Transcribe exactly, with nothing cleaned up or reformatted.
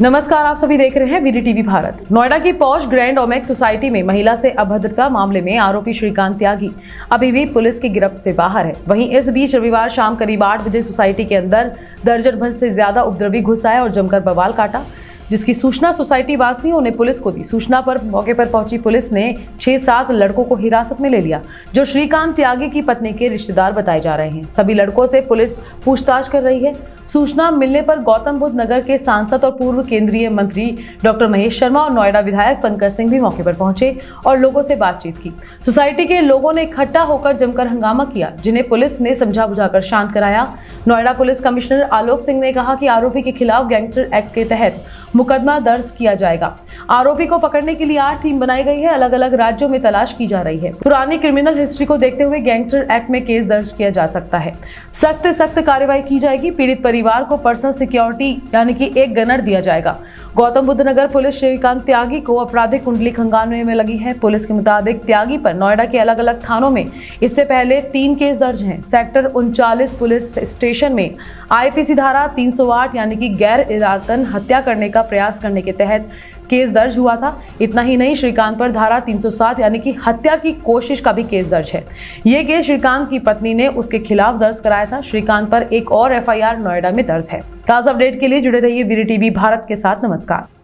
नमस्कार, आप सभी देख रहे हैं वीडी टीवी भारत। नोएडा की पॉश ग्रैंड ओमेक्स सोसाइटी में महिला से अभद्रता मामले में आरोपी श्रीकांत त्यागी अभी भी पुलिस की गिरफ्त से बाहर है। वहीं इस बीच रविवार शाम करीब आठ बजे सोसाइटी के अंदर दर्जन भर से ज्यादा उपद्रवी घुस आए और जमकर बवाल काटा, जिसकी सूचना सोसाइटी वासियों ने पुलिस को दी। सूचना पर मौके पर पहुंची पुलिस ने छह सात लड़कों को हिरासत में ले लिया, जो श्रीकांत त्यागी की पत्नी के रिश्तेदार बताए जा रहे हैं। सभी लड़कों से पुलिस पूछताछ कर रही है। सूचना मिलने पर गौतम बुद्ध नगर के सांसद और पूर्व केंद्रीय मंत्री डॉक्टर महेश शर्मा और नोएडा विधायक पंकज सिंह भी मौके पर पहुंचे और लोगों से बातचीत की। सोसाइटी के लोगों ने इकट्ठा होकर जमकर हंगामा किया, जिन्हें पुलिस ने समझा बुझाकर शांत कराया। नोएडा पुलिस कमिश्नर आलोक सिंह ने कहा कि आरोपी के खिलाफ गैंगस्टर एक्ट के तहत मुकदमा दर्ज किया जाएगा। आरोपी को पकड़ने के लिए आठ टीम बनाई गई है। अलग अलग राज्यों में तलाश की जा रही है। पुरानी क्रिमिनल हिस्ट्री को देखते हुए गैंगस्टर एक्ट में केस दर्ज किया जा सकता है। सख्त सख्त कार्रवाई की जाएगी। पीड़ित परिवार को पर्सनल सिक्योरिटी यानी कि एक गनर दिया जाएगा। गौतम बुद्ध नगर पुलिस श्रीकांत त्यागी को आपराधिक कुंडली खंगालने में लगी है। पुलिस के मुताबिक त्यागी पर नोएडा के अलग अलग थानों में इससे पहले तीन केस दर्ज हैं। सेक्टर उनचालीस पुलिस स्टेशन में आईपीसी धारा तीन सौ आठ यानी कि गैर इरादतन हत्या करने का प्रयास करने के तहत केस दर्ज हुआ था। इतना ही नहीं, श्रीकांत पर धारा तीन सौ सात यानी कि हत्या की कोशिश का भी केस दर्ज है। ये केस श्रीकांत की पत्नी ने उसके खिलाफ दर्ज कराया था। श्रीकांत पर एक और एफआईआर नोएडा में दर्ज है। ताजा अपडेट के लिए जुड़े रहिए वीडी टीवी भारत के साथ। नमस्कार।